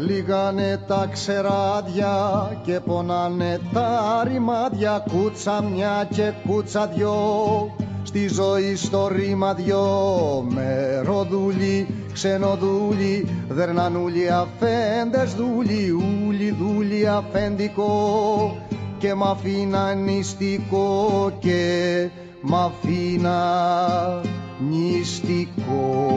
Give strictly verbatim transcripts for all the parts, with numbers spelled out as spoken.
λύγανε τα ξεράδια και πονάνε τα ρημάδια, κούτσα μια και κούτσα δυο, στη ζωή στο ρήμα δυο. Μεροδούλοι, ξενοδούλοι, δερνανούλοι, αφέντες δούλοι, ούλοι δούλοι αφεντικό, και μ' αφήνα νηστικό και μ' αφήνα νηστικό.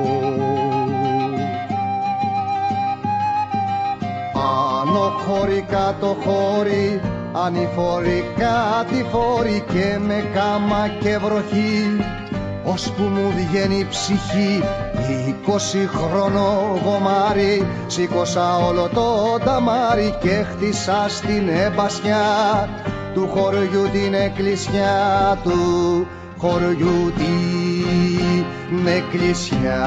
Άνω χώρι, κάτω χώρι, ανηφόροι κάτι φόροι, και με κάμα και βροχή, ώσπου μου βγαίνει η ψυχή. Είκοσι χρόνο γομάρι, σήκωσα όλο το ταμάρι και χτίσα στην εμπασιά του χωριού την εκκλησιά, του χωριού την εκκλησιά.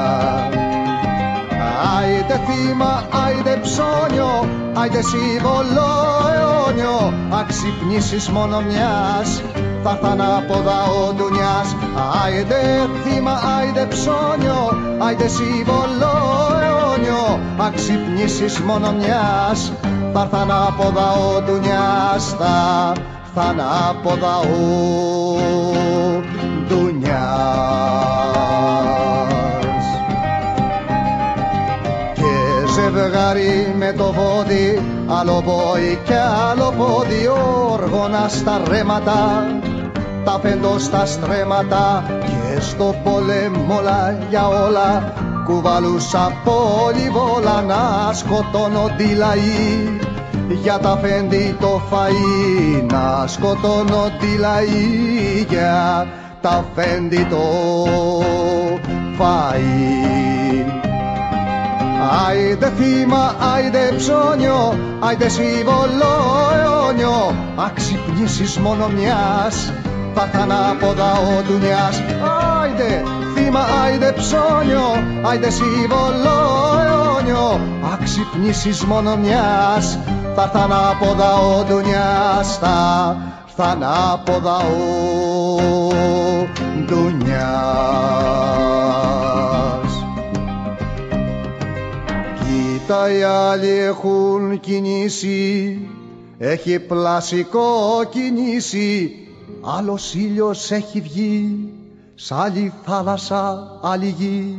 Άιντε θύμα, άιντε ψώνιο, άιντε σύμβολο αιώνιο, αξυπνήσεις μόνο μιας, θα έρθ' ανάποδα ο ντουνιάς. Άιντε θύμα, άιντε ψώνιο, άιντε σύμβολο αιώνιο, αξυπνήσεις μόνο μιας, θα έρθ' ανάποδα ο ντουνιάς, θα έρθ' ανάποδα ο ντουνιάς. Και ζευγάρι με το βόδι, άλλο πόη κι άλλο πόδι, όργωνα στα ρέματα, τα πέντο στα στρέμματα, και στο πόλεμο όλα για όλα κουβαλούσα πολυβόλα, να σκοτώνονται οι λαοί για τα φέντη το φαΐ, να σκοτώνονται οι λαοί για τα φέντη το φαΐ. Άιντε θύμα, άιντε ψώνιο, άιντε σύμβολο αιώνιο, αξυπνήσεις μόνο μιας, θα έρθ' ανάποδα ο ντουνιάς. Άιντε θύμα, άιντε ψώνιο, άιντε σύμβολο αιώνιο, αξυπνήσεις μόνο μιας, θα έρθ' ανάποδα ο ντουνιάς, θα έρθ' ανάποδα ο ντουνιάς. Κοίτα, οι άλλοι έχουν κινήσει, έχει πλασικό κινήσει, άλλος ήλιος έχει βγει, σ' άλλη θάλασσα άλλη γη.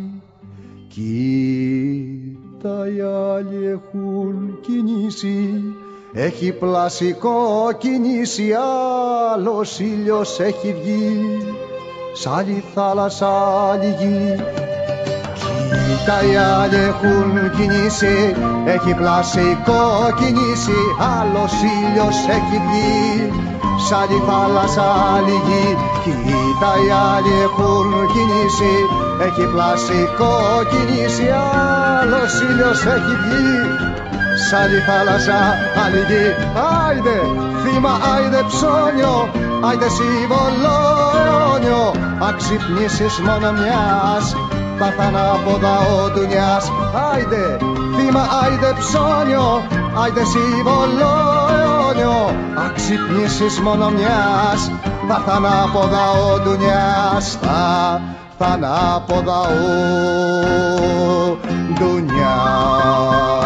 Κοίτα, οι άλλοι έχουν κινήσει, έχει πλασικό κινήσει, άλλος ήλιος έχει βγει, σ' άλλη θάλασσα άλλη γη. Κοίτα, οι άλλοι έχουν κινήσει, έχει πλασικό κινήσει, άλλος ήλιος έχει βγει, σ' άλλη θάλασσα άλλη γη. Κοίτα, οι άλλοι έχουν κινήσει, έχει πλασικό κινήσει, άλλος ήλιος έχει βγει, σ' άλλη θάλασσα άλλη γη. Άιντε θύμα, άιντε ψώνιο, άιντε σύμβολο αιώνιο, αξυπνήσεις μόνο μιας, θα έρθ' ανάποδα ο ντουνιάς. Άιντε θύμα, άιντε ψώνιο, άιντε σύμβολο αιώνιο, αξυπνήσεις μόνο μιας, θα έρθ' ανάποδα ο ντουνιάς, θα έρθ' ανάποδα ο ντουνιάς.